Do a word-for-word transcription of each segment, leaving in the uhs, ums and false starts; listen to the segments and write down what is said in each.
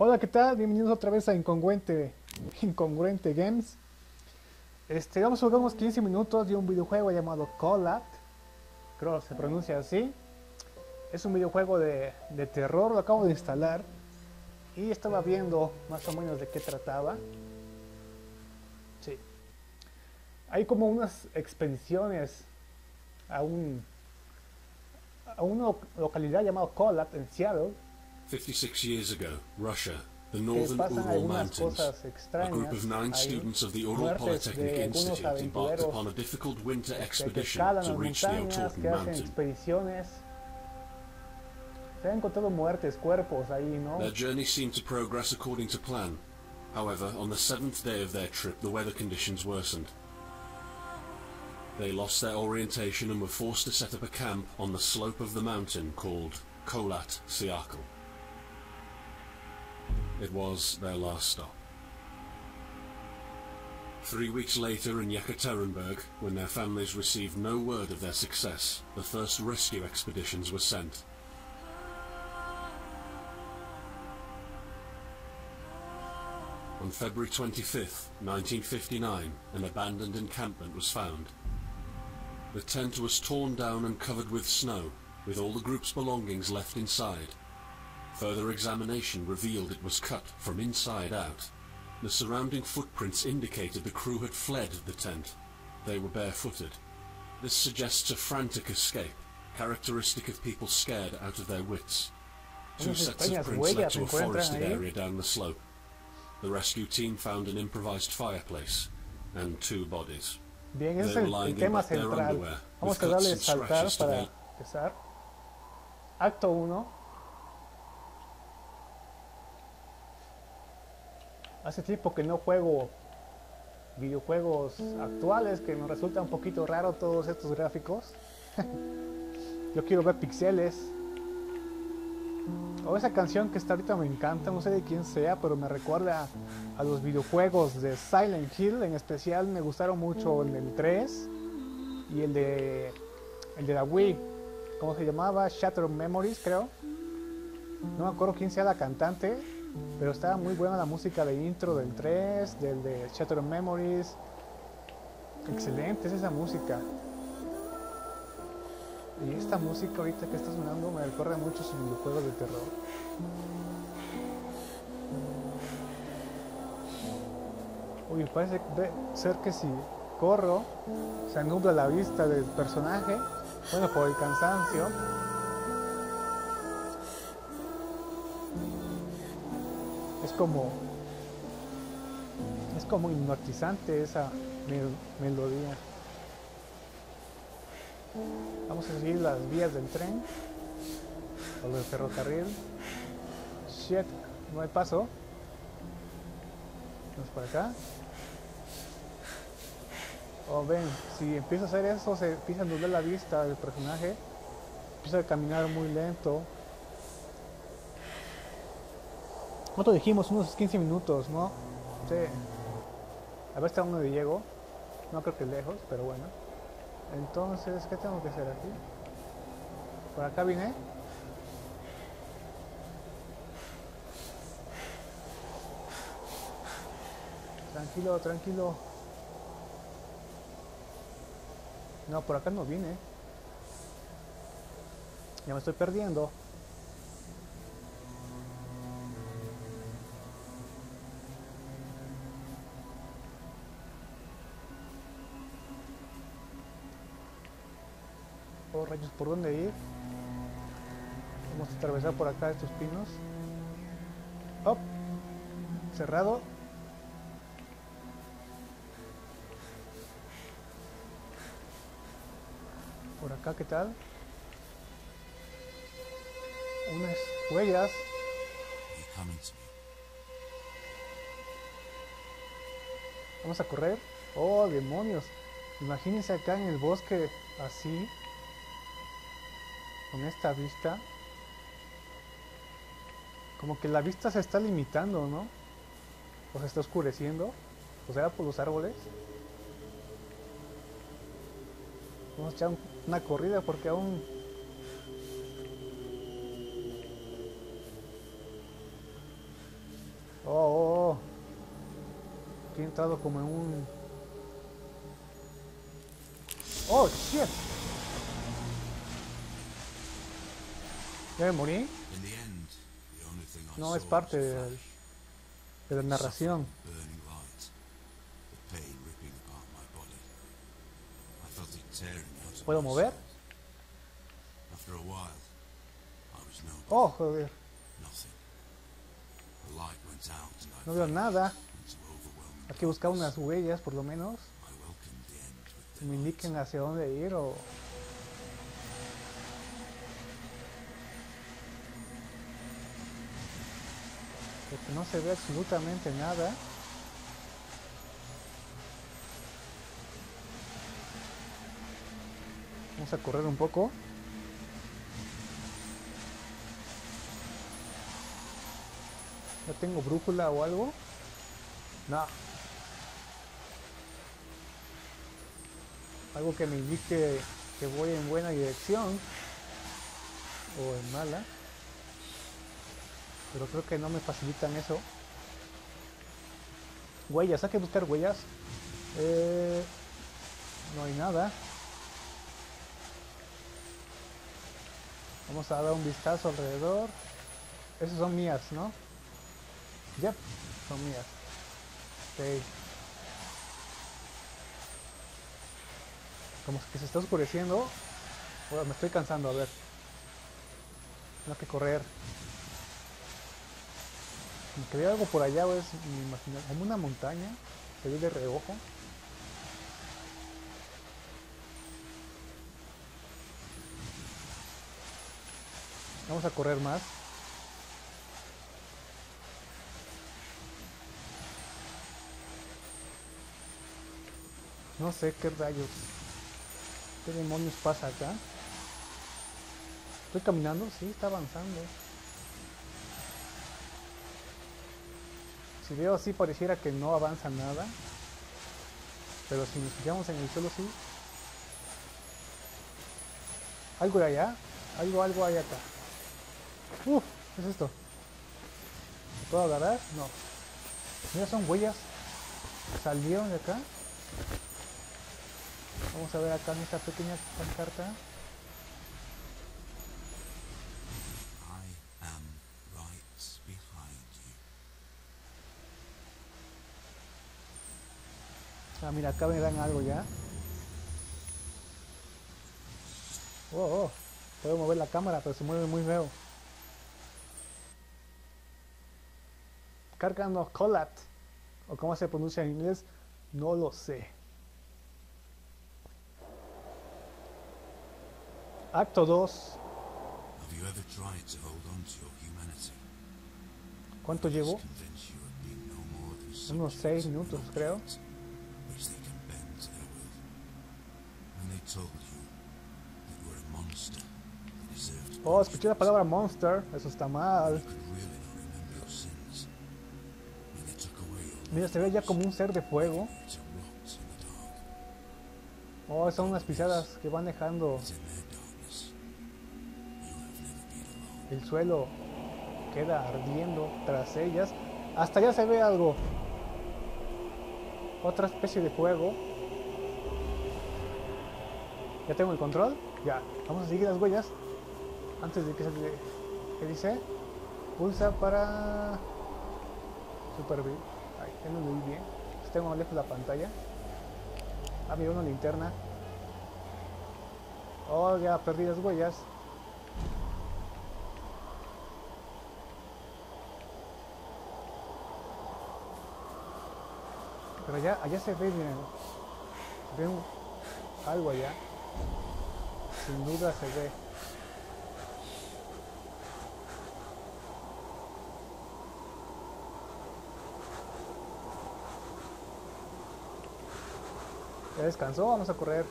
Hola, ¿qué tal? Bienvenidos otra vez a Incongruente, Incongruente Games. Este, vamos a jugar unos quince minutos de un videojuego llamado Collat, creo que se pronuncia así. Es un videojuego de, de terror, lo acabo de instalar y estaba viendo más o menos de qué trataba. Sí. Hay como unas expediciones a, un, a una localidad llamada Collat en Seattle fifty-six years ago, Russia, the que northern pasan Ural algunas Mountains. cosas A group extrañas of nine ahí, students of the Ural muertes Polytechnic de algunos Institute embarked aventureros upon a difficult winter este, que expedition escalan to las reach the montañas, Otorten que hacen mountain. expediciones. Se han encontrado muertes, cuerpos ahí, ¿no? Their journey seemed to progress according to plan. However, on the seventh day of their trip, the weather conditions worsened. They lost their orientation and were forced to set up a camp on the slope of the mountain called Kholat Syakhl. It was their last stop. Three weeks later in Yekaterinburg, when their families received no word of their success, the first rescue expeditions were sent. On February twenty-fifth, nineteen fifty-nine, an abandoned encampment was found. The tent was torn down and covered with snow, with all the group's belongings left inside. Further examination revealed it was cut from inside out. The surrounding footprints indicated the crew had fled the tent. They were barefooted. This suggests a frantic escape, characteristic of people scared out of their wits. Two sets of prints led to a forested area down the slope. The rescue team found an improvised fireplace and two bodies. Bien, ese es el, el tema central. Vamos a darle saltar para empezar. Acto uno. Hace tiempo que no juego videojuegos actuales, que me resulta un poquito raro todos estos gráficos. Yo quiero ver pixeles. O esa canción que está ahorita me encanta, no sé de quién sea, pero me recuerda a los videojuegos de Silent Hill. En especial me gustaron mucho el del tres y el de el de la Wii. ¿Cómo se llamaba? Shattered Memories, creo. No me acuerdo quién sea la cantante, pero estaba muy buena la música de intro del tres, del de Shattered Memories. Excelente es esa música. Y esta música ahorita que está sonando me recuerda mucho a sus videojuegos de terror. Uy, parece ser que si corro se nubla la vista del personaje. Bueno, por el cansancio. Es como es como hipnotizante esa mel melodía. Vamos a seguir las vías del tren o del ferrocarril. Shit, no hay paso. Vamos por acá. Oh, ven, si empiezo a hacer eso, se empieza a nublar la vista del personaje. Empieza a caminar muy lento. ¿Cuánto dijimos? Unos quince minutos, ¿no? Sí. A ver hasta dónde llego. No creo que lejos, pero bueno. Entonces, ¿qué tengo que hacer aquí? Por acá vine. Tranquilo, tranquilo. No, por acá no vine. Ya me estoy perdiendo. Oh, rayos, ¿por dónde ir? Vamos a atravesar por acá estos pinos. ¡Oh! Cerrado. Por acá, ¿qué tal? Unas huellas. Vamos a correr. ¡Oh, demonios! Imagínense acá en el bosque así. Con esta vista, como que la vista se está limitando, ¿no? O se está oscureciendo. O será por los árboles. Vamos a echar un, una corrida porque aún entrado como en un... ¡Oh, shit! ¿Ya me morí? In the end, the only thing I No, saw es parte was a del- flash. de la The narración. suffering, burning light. The pain ripping apart my body. I felt it tearing me out of ¿Puedo my mover? soul. After a while, I was nobody. ¡Oh, joder! Nothing. The light went out and I No veo vanished nada. into overwhelming Hay que buscar darkness. unas huellas, por lo menos. I welcomed the end with Que me delight. indiquen hacia dónde ir o... Porque no se ve absolutamente nada. Vamos a correr un poco. ¿Ya tengo brújula o algo? No. Algo que me indique que voy en buena dirección o en mala. Pero creo que no me facilitan eso. Huellas, hay que buscar huellas. Eh, no hay nada. Vamos a dar un vistazo alrededor. Esas son mías, ¿no? Yep, son mías. Ok. Como que se está oscureciendo. Bueno, me estoy cansando, a ver. Tengo que correr. Como que veo algo por allá, o es mi imaginación. Como una montaña. Se ve de reojo. Vamos a correr más. No sé qué rayos. ¿Qué demonios pasa acá? ¿Estoy caminando? Sí, está avanzando. Si veo así pareciera que no avanza nada. Pero si nos fijamos en el suelo sí. Algo de allá. Algo, algo hay acá. Uf, ¿qué es esto? ¿Me puedo agarrar? No. Mira, son huellas. Salieron de acá. Vamos a ver acá en esta pequeña pancarta. I am right behind you. Ah, mira, acá me dan algo ya. Oh, oh. Puedo mover la cámara, pero se mueve muy feo. Cargando Colat. O cómo se pronuncia en inglés, no lo sé. Acto dos. Have you ever tried to hold on to your humanity? ¿Cuánto llevo? Convince you of being no more than Unos subjects seis of minutos, an creo. object which they can bend to their will. When they told you that you were a monster that deserved Oh, escuché la palabra monster. Eso está mal. you could really not remember your sins. When they took away your Mira, se ve ya como un ser de fuego. you to rot in the dark. Oh, son unas pisadas que van dejando But in their darkness, you have never been alone. el suelo. Queda ardiendo tras ellas. Hasta allá se ve algo. Otra especie de fuego. ¿Ya tengo el control? Ya. Vamos a seguir las huellas. Antes de que se... ¿Qué dice? Pulsa para... Supervivir. Ay, ya no lo vi bien. Tengo lejos la pantalla. Ah, mira, una linterna. Oh, ya perdí las huellas. Pero allá, allá se ve, miren. Se ve un- algo allá. Sin duda se ve. Ya descansó, vamos a correr.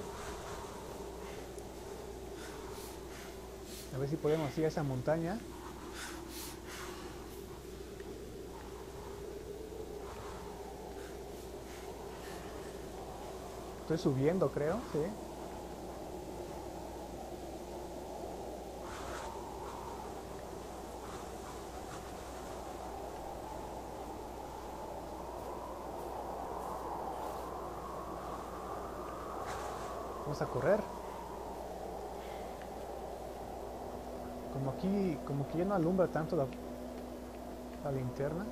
A ver si podemos ir a esa montaña. Estoy subiendo, creo, sí. Vamos a correr. Como aquí, como que ya no alumbra tanto la, la linterna.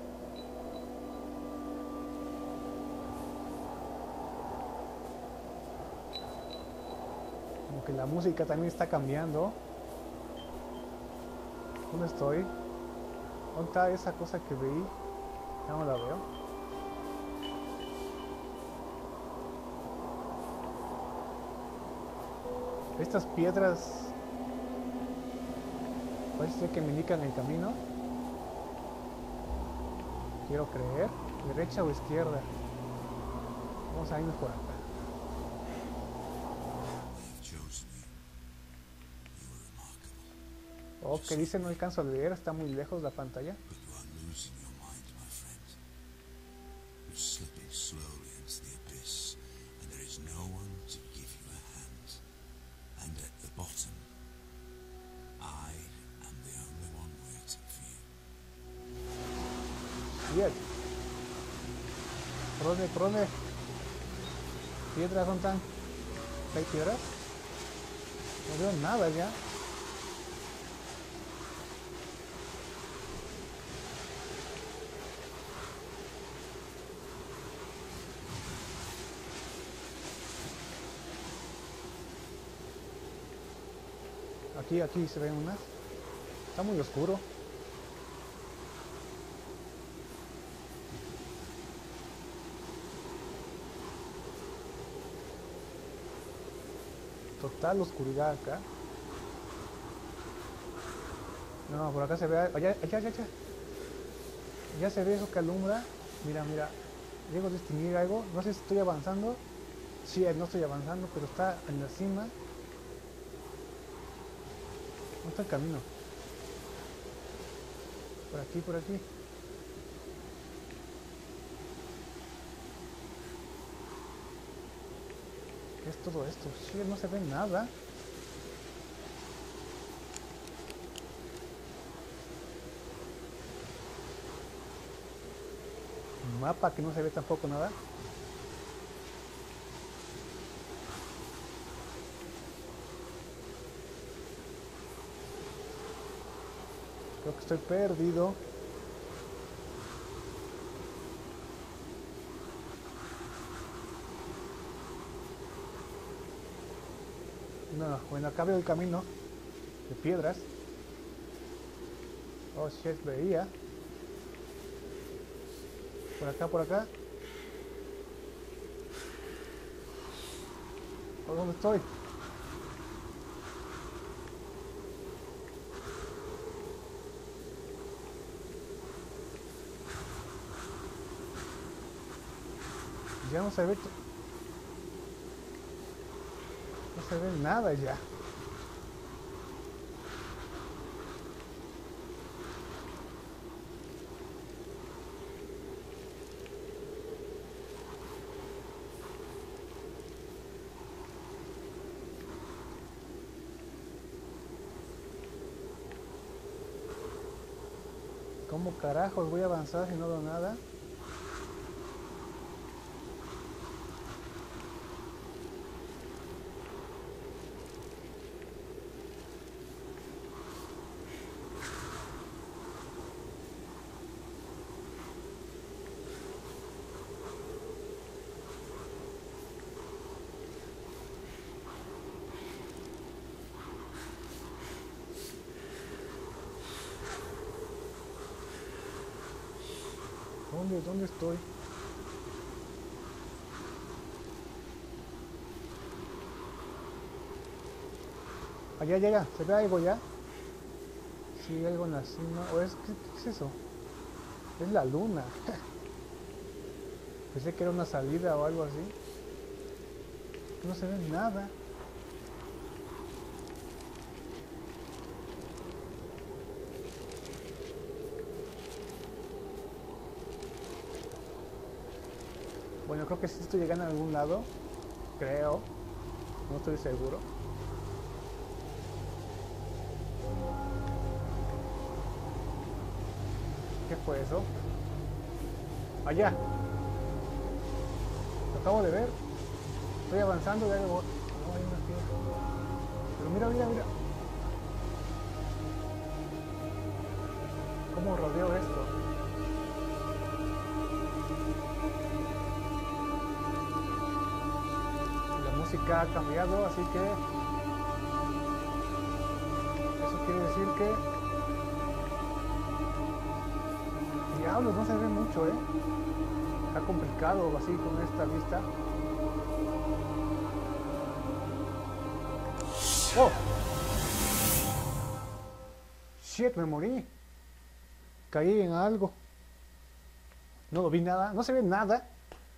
Como que la música también está cambiando. ¿Dónde estoy? ¿Dónde está esa cosa que vi? Ya no la veo. Estas piedras parece que me indican el camino. Quiero creer. ¿Derecha o izquierda? Vamos a irnos por acá. Oh, que dice, no alcanzo a leer, está muy lejos la pantalla. Bien. ¿Por dónde? ¿Por dónde? ¿Piedras? ¿Dónde están? ¿Hay piedras? No veo nada ya. Aquí, aquí se ven unas. Está muy oscuro. Total oscuridad acá. No, por acá se ve. Allá, allá, allá, allá. Ya se ve eso que alumbra. Mira, mira. Llego a distinguir algo. No sé si estoy avanzando. Sí, no estoy avanzando, pero está en la cima. ¿Dónde está el camino? Por aquí, por aquí. ¿Qué es todo esto? Sí, no se ve nada. Un mapa que no se ve tampoco nada. Creo que estoy perdido. No, bueno, acá veo el camino de piedras. Oh shit, veía. Por acá, por acá. ¿Por dónde estoy? Ya no se ve. No se ve nada ya. ¿Cómo carajos voy a avanzar si no veo nada? ¿Dónde, dónde estoy? Allá, allá, allá. ¿Se ve algo ya? Sí, algo en la cima. ¿O es, qué, qué es eso? Es la luna. Pensé que era una salida o algo así. No se ve nada. Bueno, creo que sí estoy llegando a algún lado. Creo. No estoy seguro. ¿Qué fue eso? Allá. Lo acabo de ver. Estoy avanzando y algo hay una piedra. Pero mira, mira, mira. ¿Cómo rodeo esto? La música ha cambiado, así que eso quiere decir que diablos, no se ve mucho, eh. Está complicado así con esta vista. ¡Oh! Shit, me morí. Caí en algo. No lo vi nada. No se ve nada.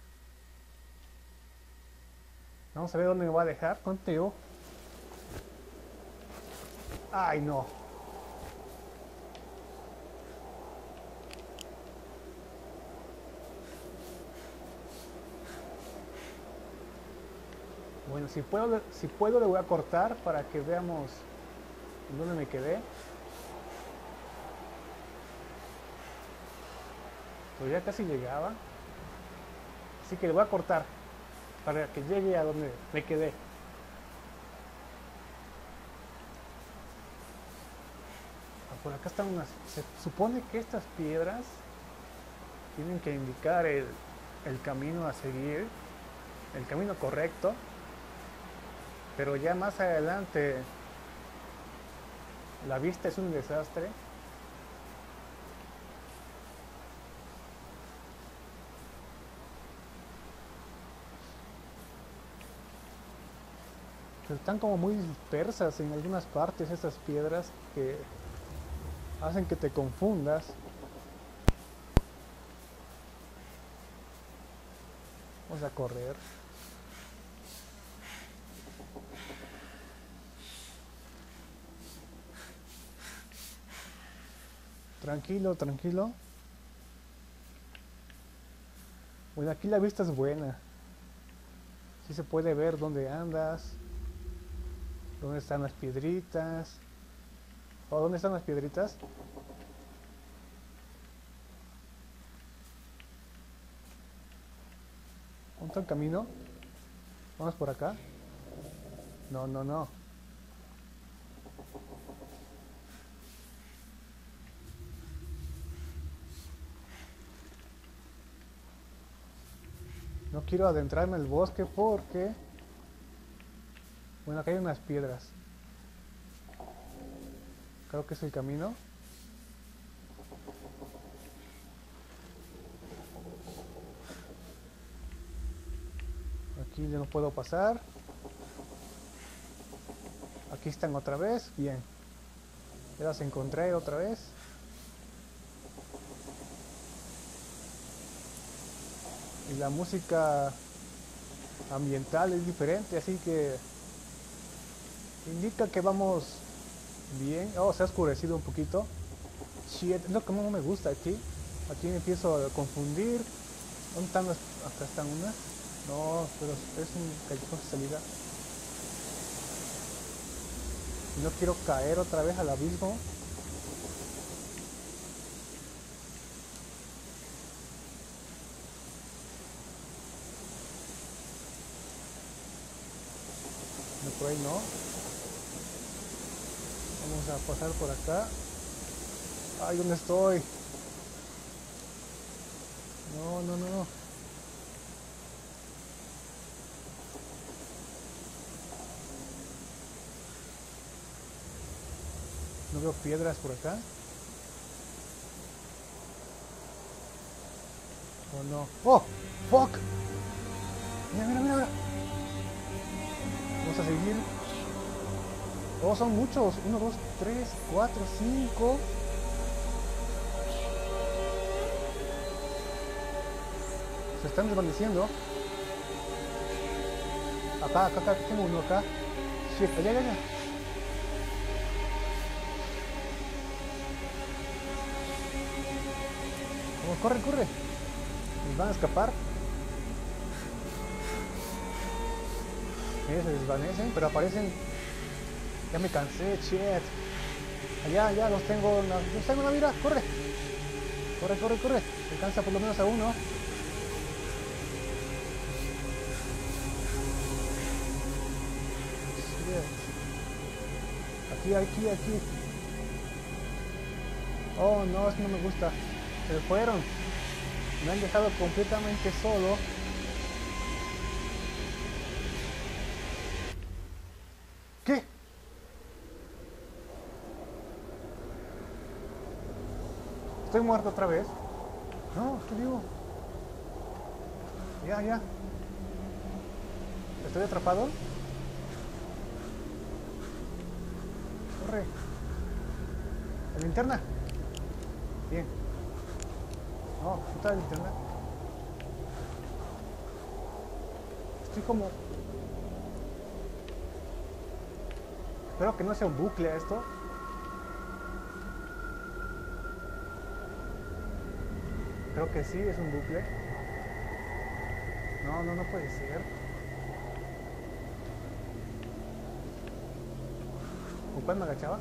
Vamos a ver dónde me va a dejar. Contigo. Ay, no. Bueno, si puedo, si puedo le voy a cortar para que veamos dónde me quedé. Pero ya casi llegaba. Así que le voy a cortar para que llegue a donde me quedé. Ah, por acá están unas... Se supone que estas piedras tienen que indicar el, el camino a seguir, el camino correcto. Pero ya más adelante la vista es un desastre. Están como muy dispersas en algunas partes estas piedras que hacen que te confundas. Vamos a correr. Tranquilo, tranquilo. Bueno, aquí la vista es buena. Sí se puede ver dónde andas. ¿Dónde están las piedritas? ¿O dónde están las piedritas? ¿Dónde está el camino? ¿Vamos por acá? No, no, no. No quiero adentrarme al bosque porque... Bueno, acá hay unas piedras. Creo que es el camino. Aquí ya no puedo pasar. Aquí están otra vez. Bien. Ya las encontré otra vez. Y la música ambiental es diferente, así que indica que vamos bien. Oh, se ha oscurecido un poquito. Shit, es lo que no me gusta aquí. Aquí me empiezo a confundir. ¿Dónde están las? Acá están unas. No, pero es un callejón de salida. Y no quiero caer otra vez al abismo. No, por ahí no. Vamos a pasar por acá. Ay, ¿dónde estoy? No, no, no, no. No veo piedras por acá. Oh, no. ¡Oh! ¡Fuck! Mira, mira, mira, mira. Vamos a seguir. Oh, son muchos. Uno, dos, tres, cuatro, cinco. Se están desvaneciendo. Acá, acá, acá. Tengo uno acá. Shit, allá, allá, allá. Vamos, corre, corre. Nos van a escapar. Eh, se desvanecen, pero aparecen. Ya me cansé, shit. Allá, allá, los tengo. Los tengo en la mira, corre. Corre, corre, corre. Alcanza por lo menos a uno. Aquí, aquí, aquí. Oh, no, eso no me gusta. Se fueron. Me han dejado completamente solo. ¿Qué? ¿Estoy muerto otra vez? No, estoy vivo. Ya, ya. ¿Estoy atrapado? Corre. La linterna. Bien. No, ¿qué tal la linterna? Estoy como... Espero que no sea un bucle esto. Creo que sí, es un bucle. No, no, no puede ser. ¿Con cuál me agachaba?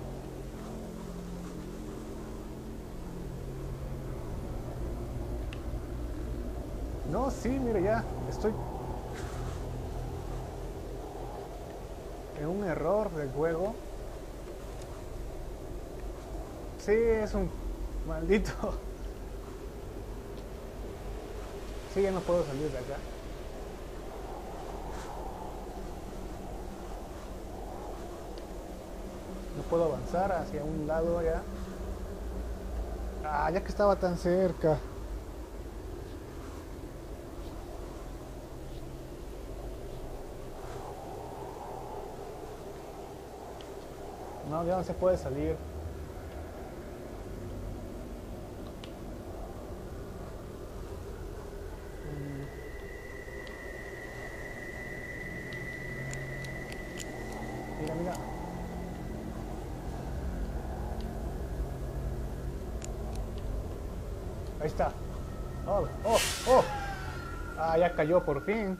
No, sí, mire ya. Estoy en un error del juego. Sí, es un maldito. Sí, ya no puedo salir de acá. No puedo avanzar hacia un lado ya. Ah, ya que estaba tan cerca. No, ya no se puede salir. Mira, mira. Ahí está. Oh, oh, oh. Ah, ya cayó por fin.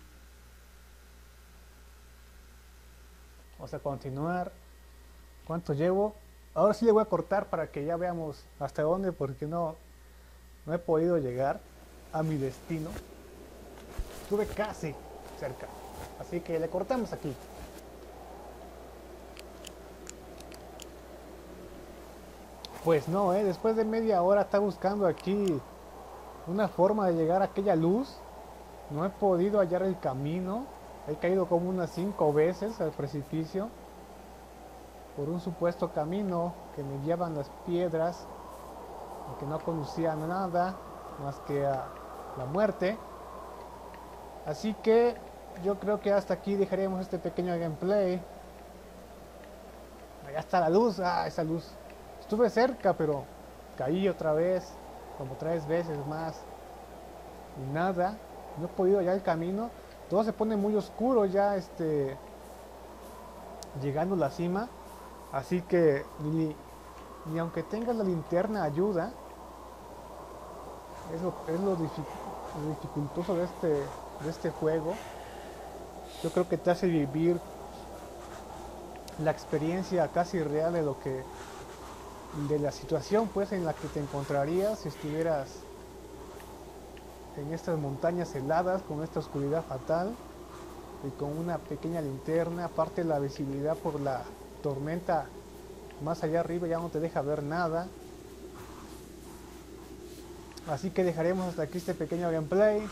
Vamos a continuar. ¿Cuánto llevo? Ahora sí le voy a cortar para que ya veamos hasta dónde, porque no, no he podido llegar a mi destino. Estuve casi cerca. Así que le cortamos aquí. Pues no, ¿eh? Después de media hora está buscando aquí una forma de llegar a aquella luz. No he podido hallar el camino. He caído como unas cinco veces al precipicio por un supuesto camino que me guiaban las piedras y que no conducía a nada más que a la muerte. Así que yo creo que hasta aquí dejaremos este pequeño gameplay. Allá está la luz. Ah, esa luz. Estuve cerca, pero caí otra vez, como tres veces más. Y nada, no he podido hallar el camino. Todo se pone muy oscuro ya, este, llegando a la cima. Así que ni, ni aunque tengas la linterna ayuda. Es lo, es lo, dific, lo dificultoso de este, de este juego. Yo creo que te hace vivir la experiencia casi real de lo que de la situación pues en la que te encontrarías si estuvieras en estas montañas heladas con esta oscuridad fatal y con una pequeña linterna. Aparte la visibilidad por la tormenta más allá arriba ya no te deja ver nada. Así que dejaremos hasta aquí este pequeño gameplay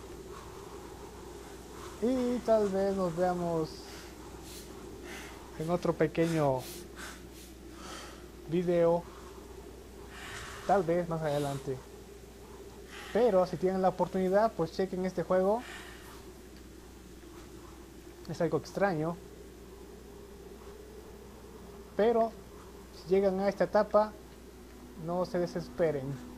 y tal vez nos veamos en otro pequeño video, tal vez más adelante. Pero si tienen la oportunidad, pues chequen este juego. Es algo extraño, pero si llegan a esta etapa, no se desesperen.